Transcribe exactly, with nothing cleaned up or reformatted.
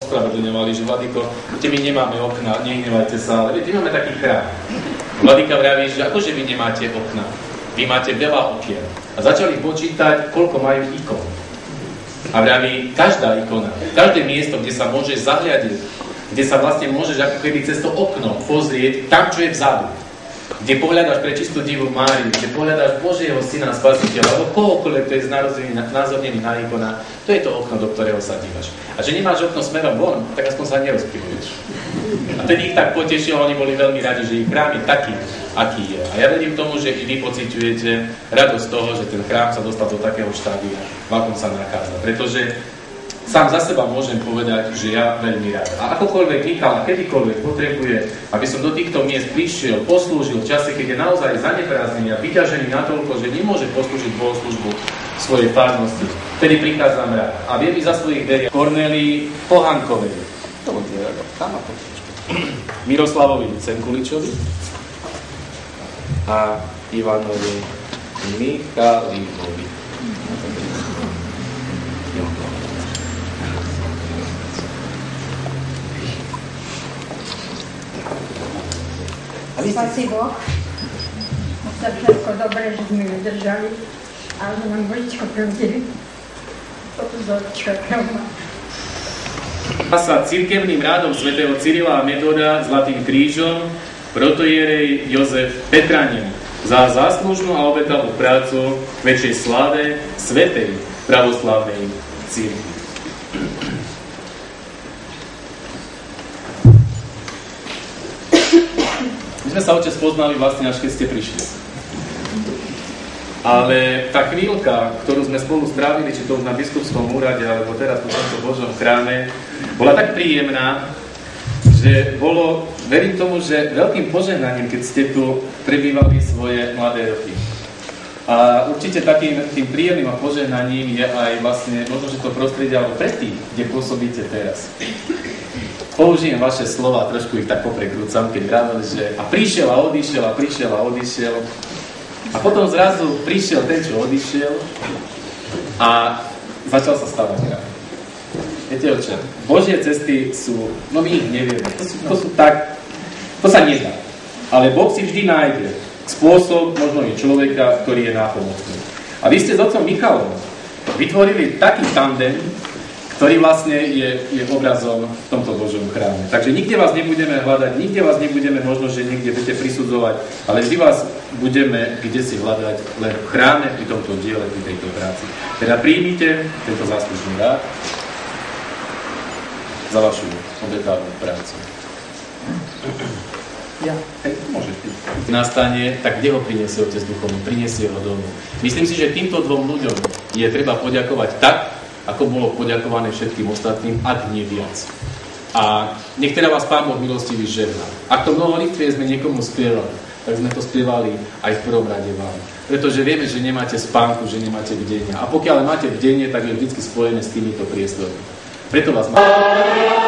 spravedlňovali, že Vladyko, viete, my nemáme okna, nehnevajte sa, ale viete, my máme taký chrám. Vladyka vraví, že akože vy nemáte okna, vy máte veľa okien. A začali počítať, koľko majú ikon. A vraví, každá ikona, každé miesto, kde sa môžeš zahľadiť, kde sa vlastne môžeš ako keby cez to okno pozrieť tam, čo je vzadu. Kde pohľadáš pre čistú divu Máriu, kde pohľadáš Božieho syna spasiteľa, alebo kohokoľvek, kto je znázornený na ikona, to je to okno, do ktorého sa dívaš. A že nemáš okno smerom von, tak aspoň sa nerozplyvuješ. A tedy ich tak potešilo, oni boli veľmi radi, že ich chrám je taký, aký je. A ja verím tomu, že i vy pociťujete radosť z toho, že ten chrám sa dostal do takého štádia, v akom sa nachádza. Pretože sám za seba môžem povedať, že ja veľmi rád. A akokoľvek Michal a kedykoľvek potrebuje, aby som do týchto miest prišiel, poslúžil v čase, keď je naozaj zaneprázdnený a vyťažený natoľko, že nemôže poslúžiť bohoslúžbu svojej farnosti, vtedy prichádzam rád. A viem za svojich veriach Kornélii Pohankovej, Miroslavovi Cenkuličovi a Ivanovi Michalíkovi. Spasí Boh. To všetko dobre, že sme vydržali, ale nám Božičko prúdili. Toto zločko krvma. Sa cirkevným rádom svätého Cyrila a Metoda Zlatým krížom protoierej Jozef Petranin za záslužnú a obetavú prácu k väčšej sláve svätej pravoslavnej cirkvi. My sme sa, otec, poznali vlastne až keď ste prišli. Ale tá chvíľka, ktorú sme spolu strávili, či to už na biskupskom úrade, alebo teraz v tomto Božom chráme, bola tak príjemná, že bolo, verím tomu, že veľkým požehnaním, keď ste tu prebývali svoje mladé roky. A určite takým tým príjemným a požehnaním je aj vlastne, možno, že to prostredie, alebo predtým, kde pôsobíte teraz. Použijem vaše slova, trošku ich tak poprekrúcam, keď vraveli, že a prišiel a odišiel a prišiel a odišiel. A potom zrazu prišiel ten, čo odišiel a začal sa stávať rád. Viete, oče, Božie cesty sú, no my ich nevieme, to sú, to sú tak, to sa nedá. Ale Boh si vždy nájde spôsob, možno i človeka, ktorý je nápomocný. A vy ste s otcom Michalom vytvorili taký tandem, ktorý vlastne je, je obrazom v tomto Božom chráme. Takže nikde vás nebudeme hľadať, nikde vás nebudeme možno, že niekde budete prisudzovať, ale vždy vás budeme kde si hľadať len v chráme, pri tomto diele, pri tejto práci. Teda príjmite tento záslužný rád za vašu obetavnú prácu. Ja, hej, môžeš ty. Nastane, tak kde ho prinesie Otec duchovný? Prinesie ho domov. Myslím si, že týmto dvom ľuďom je treba poďakovať tak, ako bolo poďakované všetkým ostatným, ak nie viac. A nech teda vás Pán Boh milostivý žehná. Ak to mnoholitve sme niekomu spievali, tak sme to spievali aj v prvom rade vám. Pretože vieme, že nemáte spánku, že nemáte bdenia. A pokiaľ máte bdenie, tak je vždy spojené s týmito priestormi. Preto vás má...